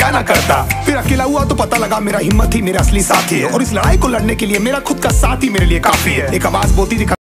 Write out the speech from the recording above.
क्या ना करता। फिर अकेला हुआ तो पता लगा मेरा हिम्मत ही मेरा असली साथी है, और इस लड़ाई को लड़ने के लिए मेरा खुद का साथ ही मेरे लिए काफी है। एक आवाज बोलती थी